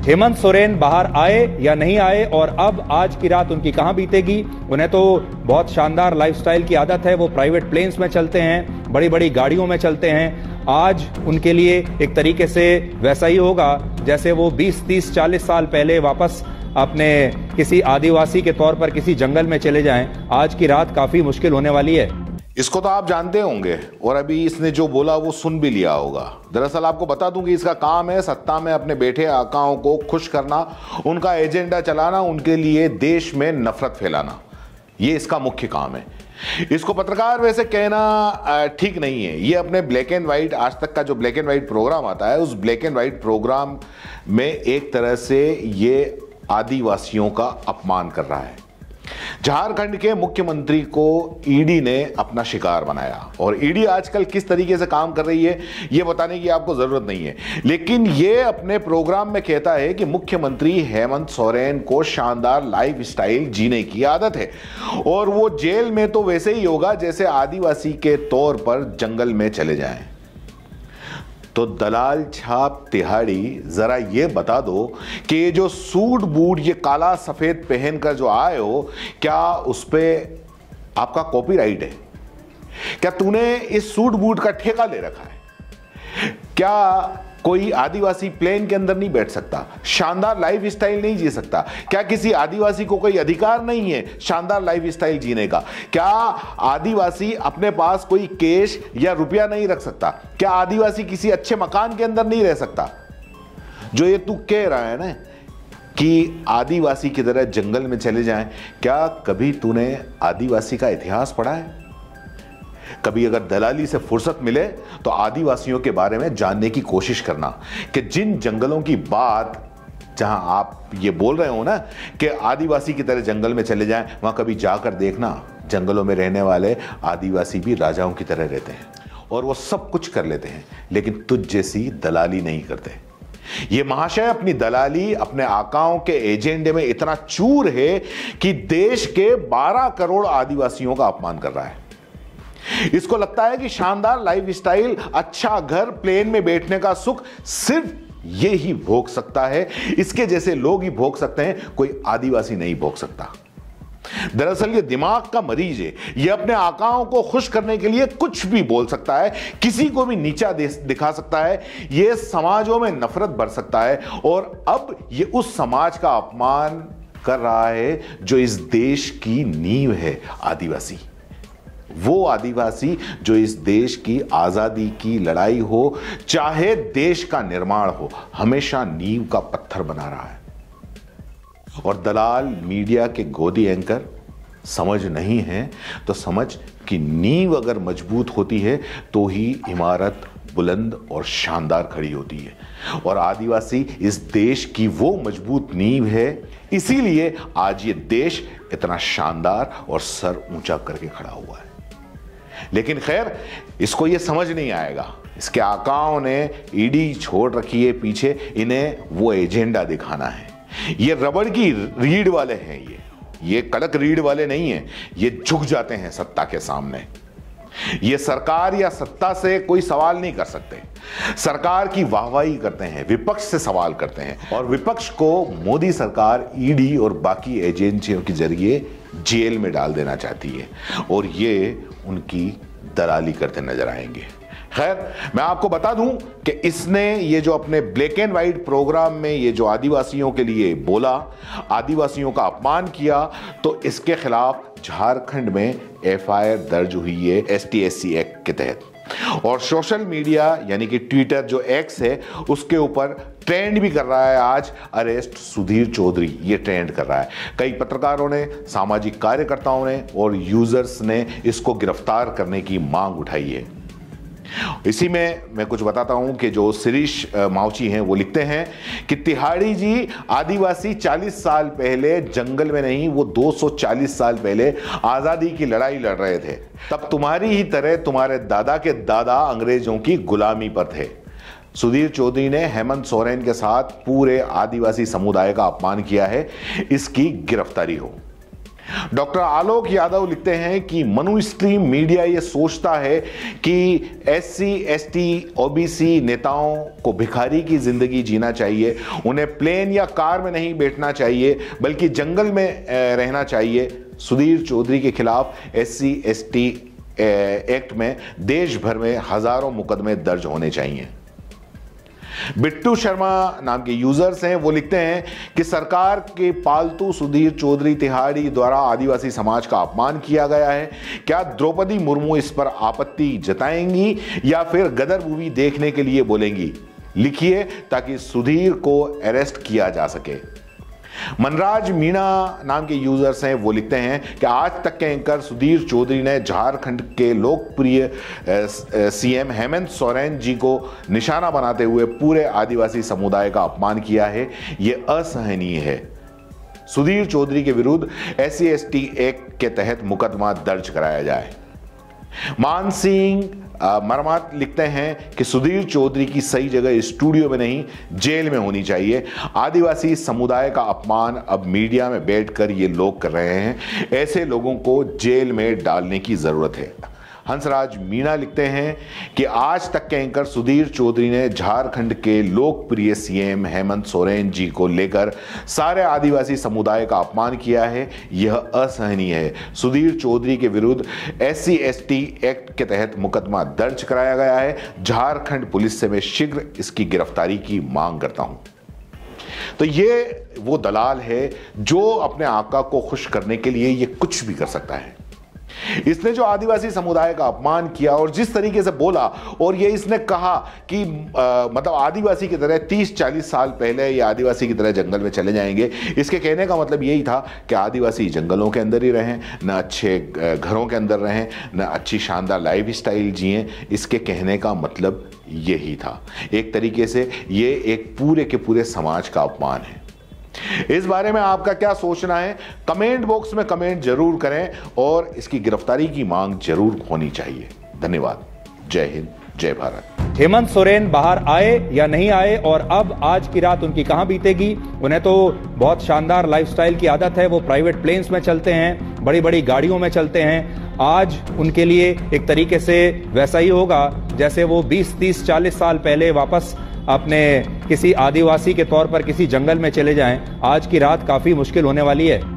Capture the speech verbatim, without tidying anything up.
हेमंत सोरेन बाहर आए या नहीं आए और अब आज की रात उनकी कहां बीतेगी। उन्हें तो बहुत शानदार लाइफस्टाइल की आदत है, वो प्राइवेट प्लेन्स में चलते हैं, बड़ी बड़ी गाड़ियों में चलते हैं। आज उनके लिए एक तरीके से वैसा ही होगा जैसे वो बीस तीस चालीस साल पहले वापस अपने किसी आदिवासी के तौर पर किसी जंगल में चले जाएं। आज की रात काफी मुश्किल होने वाली है। इसको तो आप जानते होंगे और अभी इसने जो बोला वो सुन भी लिया होगा। दरअसल आपको बता दूं कि इसका काम है सत्ता में अपने बेटे आकाओं को खुश करना, उनका एजेंडा चलाना, उनके लिए देश में नफरत फैलाना। ये इसका मुख्य काम है। इसको पत्रकार वैसे कहना ठीक नहीं है। ये अपने ब्लैक एंड व्हाइट, आज तक का जो ब्लैक एंड व्हाइट प्रोग्राम आता है, उस ब्लैक एंड व्हाइट प्रोग्राम में एक तरह से ये आदिवासियों का अपमान कर रहा है। झारखंड के मुख्यमंत्री को ईडी ने अपना शिकार बनाया और ईडी आजकल किस तरीके से काम कर रही है यह बताने की आपको जरूरत नहीं है, लेकिन यह अपने प्रोग्राम में कहता है कि मुख्यमंत्री हेमंत सोरेन को शानदार लाइफ स्टाइल जीने की आदत है और वो जेल में तो वैसे ही होगा जैसे आदिवासी के तौर पर जंगल में चले जाएं। तो दलाल छाप तिहाड़ी जरा ये बता दो कि ये जो सूट बूट, ये काला सफेद पहनकर जो आए हो, क्या उस पे आपका कॉपीराइट है? क्या तूने इस सूट बूट का ठेका ले रखा है? क्या कोई आदिवासी प्लेन के अंदर नहीं बैठ सकता, शानदार लाइफ स्टाइल नहीं जी सकता? क्या किसी आदिवासी को कोई अधिकार नहीं है शानदार लाइफ स्टाइल जीने का? क्या आदिवासी अपने पास कोई कैश या रुपया नहीं रख सकता? क्या आदिवासी किसी अच्छे मकान के अंदर नहीं रह सकता? जो ये तू कह रहा है ना कि आदिवासी की तरह जंगल में चले जाएं, क्या कभी तूने आदिवासी का इतिहास पढ़ा है? कभी अगर दलाली से फुर्सत मिले तो आदिवासियों के बारे में जानने की कोशिश करना कि जिन जंगलों की बात, जहां आप ये बोल रहे हो ना कि आदिवासी की तरह जंगल में चले जाएं, वहां कभी जाकर देखना। जंगलों में रहने वाले आदिवासी भी राजाओं की तरह रहते हैं और वो सब कुछ कर लेते हैं, लेकिन तुझ जैसी दलाली नहीं करते। ये महाशय अपनी दलाली, अपने आकाओं के एजेंडे में इतना चूर है कि देश के बारह करोड़ आदिवासियों का अपमान कर रहा है। इसको लगता है कि शानदार लाइफ स्टाइल, अच्छा घर, प्लेन में बैठने का सुख सिर्फ ये ही भोग सकता है, इसके जैसे लोग ही भोग सकते हैं, कोई आदिवासी नहीं भोग सकता। दरअसल ये दिमाग का मरीज है। ये अपने आकाओं को खुश करने के लिए कुछ भी बोल सकता है, किसी को भी नीचा दिखा सकता है, ये समाजों में नफरत भर सकता है और अब ये उस समाज का अपमान कर रहा है जो इस देश की नींव है, आदिवासी। वो आदिवासी जो इस देश की आजादी की लड़ाई हो, चाहे देश का निर्माण हो, हमेशा नींव का पत्थर बना रहा है। और दलाल मीडिया के गोदी एंकर समझ नहीं है तो समझ कि नींव अगर मजबूत होती है तो ही इमारत बुलंद और शानदार खड़ी होती है। और आदिवासी इस देश की वो मजबूत नींव है, इसीलिए आज ये देश इतना शानदार और सर ऊंचा करके खड़ा हुआ है। लेकिन खैर, इसको ये समझ नहीं आएगा। इसके आकाओं ने ईडी छोड़ रखी है पीछे, इन्हें वो एजेंडा दिखाना है। ये रबड़ की रीढ़ वाले हैं, ये ये कड़क रीढ़ वाले नहीं हैं। ये झुक जाते हैं सत्ता के सामने। ये सरकार या सत्ता से कोई सवाल नहीं कर सकते। सरकार की वाहवाही करते हैं, विपक्ष से सवाल करते हैं और विपक्ष को मोदी सरकार ईडी और बाकी एजेंसियों के जरिए जेल में डाल देना चाहती है और ये उनकी दलाली करते नजर आएंगे। खैर, मैं आपको बता दूं कि इसने ये जो अपने ब्लैक एंड व्हाइट प्रोग्राम में ये जो आदिवासियों के लिए बोला, आदिवासियों का अपमान किया, तो इसके खिलाफ झारखंड में एफ आई आर दर्ज हुई है S T S C act के तहत। और सोशल मीडिया यानी कि ट्विटर जो एक्स है, उसके ऊपर ट्रेंड भी कर रहा है आज अरेस्ट सुधीर चौधरी। ये ट्रेंड कर रहा है। कई पत्रकारों ने, सामाजिक कार्यकर्ताओं ने और यूजर्स ने इसको गिरफ्तार करने की मांग उठाई है। इसी में मैं कुछ बताता हूं कि जो शिरीष मावची हैं वो लिखते हैं कि तिहाड़ी जी, आदिवासी चालीस साल पहले जंगल में नहीं, वो दो सौ चालीस साल पहले आजादी की लड़ाई लड़ रहे थे। तब तुम्हारी ही तरह तुम्हारे दादा के दादा अंग्रेजों की गुलामी पर थे। सुधीर चौधरी ने हेमंत सोरेन के साथ पूरे आदिवासी समुदाय का अपमान किया है, इसकी गिरफ्तारी हो। डॉक्टर आलोक यादव लिखते हैं कि मनु स्ट्रीम मीडिया ये सोचता है कि एससी, एसटी, ओबीसी नेताओं को भिखारी की जिंदगी जीना चाहिए, उन्हें प्लेन या कार में नहीं बैठना चाहिए बल्कि जंगल में रहना चाहिए। सुधीर चौधरी के खिलाफ एससी, एसटी एक्ट में देश भर में हजारों मुकदमे दर्ज होने चाहिए। बिट्टू शर्मा नाम के यूजर्स हैं, वो लिखते हैं कि सरकार के पालतू सुधीर चौधरी तिहाड़ी द्वारा आदिवासी समाज का अपमान किया गया है। क्या द्रौपदी मुर्मू इस पर आपत्ति जताएंगी या फिर गदर मूवी देखने के लिए बोलेंगी? लिखिए ताकि सुधीर को अरेस्ट किया जा सके। मनराज मीणा नाम के यूजर्स हैं, वो लिखते हैं कि आज तक के एंकर सुधीर चौधरी ने झारखंड के लोकप्रिय सीएम हेमंत सोरेन जी को निशाना बनाते हुए पूरे आदिवासी समुदाय का अपमान किया है। यह असहनीय है। सुधीर चौधरी के विरुद्ध एससी एसटी एक्ट के तहत मुकदमा दर्ज कराया जाए। मान सिंह मरमात लिखते हैं कि सुधीर चौधरी की सही जगह स्टूडियो में नहीं जेल में होनी चाहिए। आदिवासी समुदाय का अपमान अब मीडिया में बैठकर ये लोग कर रहे हैं। ऐसे लोगों को जेल में डालने की जरूरत है। हंसराज मीणा लिखते हैं कि आज तक के एंकर सुधीर चौधरी ने झारखंड के लोकप्रिय सीएम हेमंत सोरेन जी को लेकर सारे आदिवासी समुदाय का अपमान किया है। यह असहनीय है। सुधीर चौधरी के विरुद्ध एससी एसटी एक्ट के तहत मुकदमा दर्ज कराया गया है। झारखंड पुलिस से मैं शीघ्र इसकी गिरफ्तारी की मांग करता हूं। तो ये वो दलाल है जो अपने आका को खुश करने के लिए ये कुछ भी कर सकता है। इसने जो आदिवासी समुदाय का अपमान किया और जिस तरीके से बोला, और ये इसने कहा कि आ, मतलब आदिवासी की तरह तीस चालीस साल पहले ये आदिवासी की तरह जंगल में चले जाएंगे। इसके कहने का मतलब यही था कि आदिवासी जंगलों के अंदर ही रहें, न अच्छे घरों के अंदर रहें, न अच्छी शानदार लाइफ स्टाइल जिएं। इसके कहने का मतलब यही था। एक तरीके से ये एक पूरे के पूरे समाज का अपमान है। इस बारे में आपका क्या सोचना है? कमेंट बॉक्स में कमेंट जरूर करें और इसकी गिरफ्तारी की मांग जरूर होनी चाहिए। धन्यवाद। जय हिंद, जय भारत। हेमंत सोरेन बाहर आए या नहीं आए और अब आज की रात उनकी कहां बीतेगी? उन्हें तो बहुत शानदार लाइफस्टाइल की आदत है। वो प्राइवेट प्लेन्स में चलते हैं, बड़ी बड़ी गाड़ियों में चलते हैं। आज उनके लिए एक तरीके से वैसा ही होगा जैसे वो बीस तीस चालीस साल पहले वापस अपने किसी आदिवासी के तौर पर किसी जंगल में चले जाएं। आज की रात काफी मुश्किल होने वाली है।